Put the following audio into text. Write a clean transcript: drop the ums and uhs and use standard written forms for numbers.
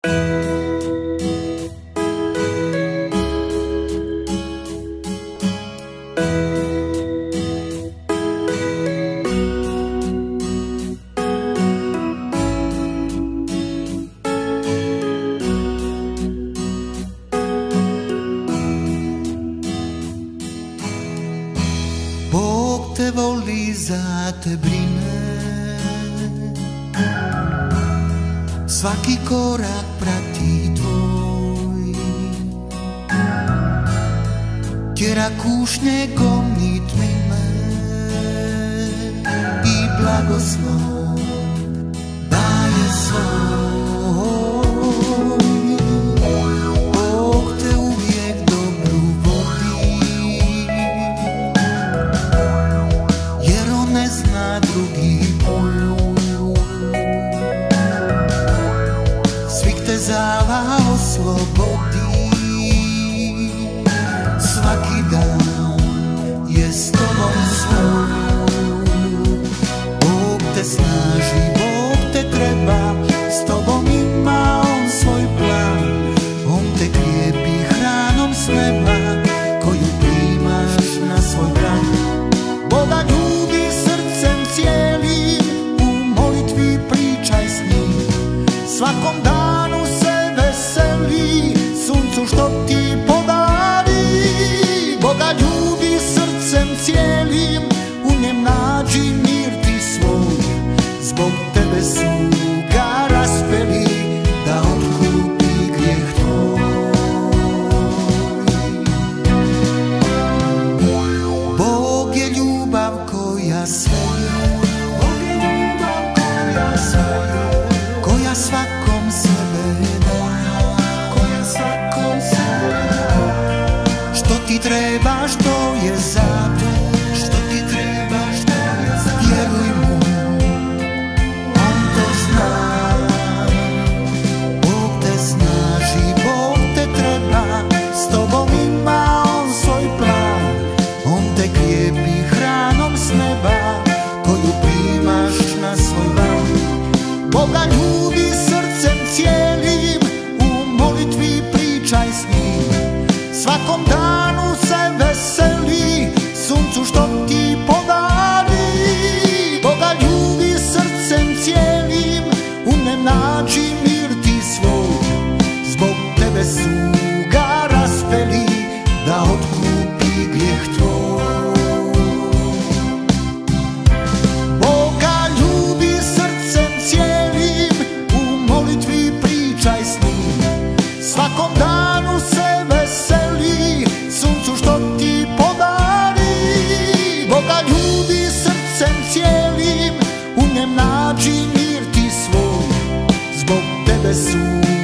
Bog te voli, za te brine, svaki korak prati tvoj, tjera kušnje gonit me i blagoslov daje svoj. Bog te uvijek dobro vodi, jer on ne zna drugi put. Svih te zala oslobodi, svaki dan je s tobom svoj. Bog te snaži, Bog te treba, s tobom ima on svoj plan. On te krijepi hranom s neba, koju primaš na svoj dan. Boga ljubi srcem cijelim, u molitvi pričaj s njim. Svakom danu se veseli, suncu što ti podari. Boga ljubi srcem cijelim, u njem nađi mir ti svoj. Zbog tebe su ga raspeli, da otkupi grijeh tvoj. Bog je ljubav koja sveje, koja svakom sebe da, što ti treba, što je za te, vjeruj mu, on to zna. Bog te snaži, Bog te treba, s tobom ima on svoj plan. On te krijepi hranom s neba, koju primaš na svoj van. Boga ljubi srcem cijelim, u molitvi pričaj s njim. Svakom danu se veseli, suncu što ti podari. Boga ljubi srcem cijelim, u njem nađi mir ti svoj. Zbog tebe su ga raspeli, da otkupi grijeh tvoj. Boga ljubi srcem cijelim, u molitvi pričaj s njim. Svakom danu se veseli, suncu što ti podari. Boga ljubi srcem cijelim, u njem nađi mir ti svoj. Zbog tebe su